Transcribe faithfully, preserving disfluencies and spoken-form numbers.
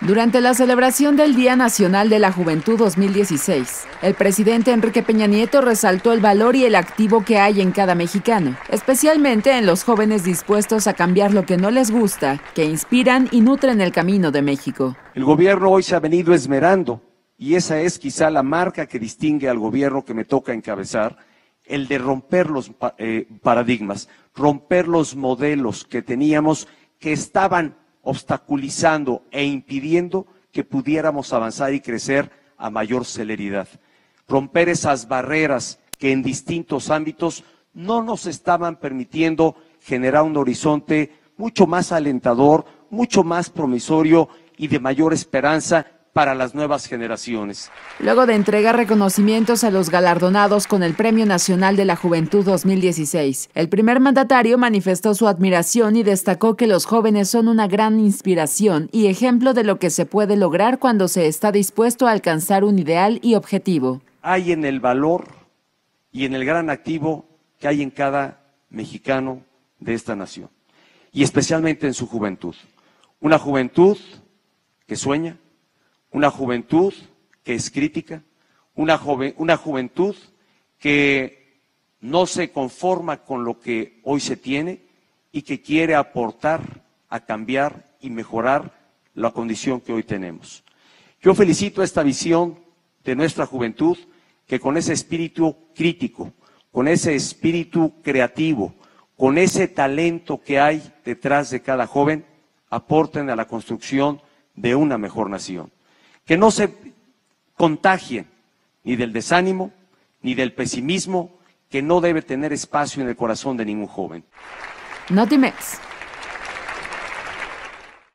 Durante la celebración del Día Nacional de la Juventud dos mil dieciséis, el presidente Enrique Peña Nieto resaltó el valor y el activo que hay en cada mexicano, especialmente en los jóvenes dispuestos a cambiar lo que no les gusta, que inspiran y nutren el camino de México. El gobierno hoy se ha venido esmerando, y esa es quizá la marca que distingue al gobierno que me toca encabezar, el de romper los eh, paradigmas, romper los modelos que teníamos que estaban obstaculizando e impidiendo que pudiéramos avanzar y crecer a mayor celeridad. Romper esas barreras que en distintos ámbitos no nos estaban permitiendo generar un horizonte mucho más alentador, mucho más promisorio y de mayor esperanza para las nuevas generaciones. Luego de entregar reconocimientos a los galardonados con el Premio Nacional de la Juventud dos mil dieciséis, el primer mandatario manifestó su admiración y destacó que los jóvenes son una gran inspiración y ejemplo de lo que se puede lograr cuando se está dispuesto a alcanzar un ideal y objetivo. Hay en el valor y en el gran activo que hay en cada mexicano de esta nación, y especialmente en su juventud. Una juventud que sueña, una juventud que es crítica, una, joven, una juventud que no se conforma con lo que hoy se tiene y que quiere aportar a cambiar y mejorar la condición que hoy tenemos. Yo felicito esta visión de nuestra juventud que con ese espíritu crítico, con ese espíritu creativo, con ese talento que hay detrás de cada joven, aporten a la construcción de una mejor nación. Que no se contagien ni del desánimo, ni del pesimismo, que no debe tener espacio en el corazón de ningún joven. Notimex.